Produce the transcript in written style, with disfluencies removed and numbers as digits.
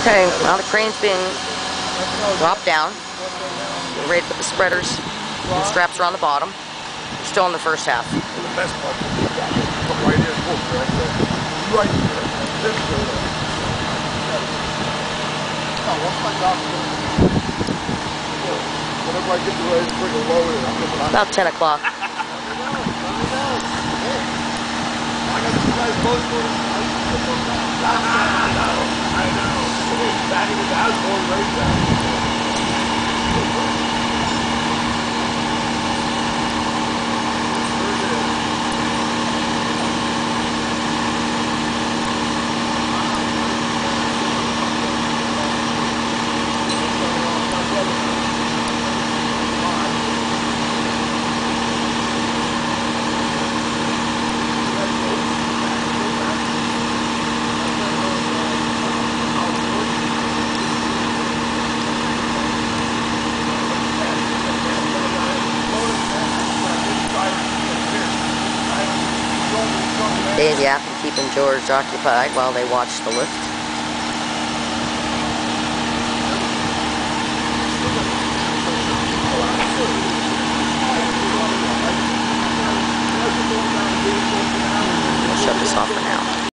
Okay, now the crane's being dropped down. We're ready to put the spreaders and straps around the bottom. We're still in the first half. The best part is that come right in, boom, right there. Right there. This way. Now, once my doctor whenever I get ready to bring a load in, I'm gonna About 10 o'clock. I got two guys both going. I know. Back in the house going right down. Daisy after keeping George occupied while they watched the lift.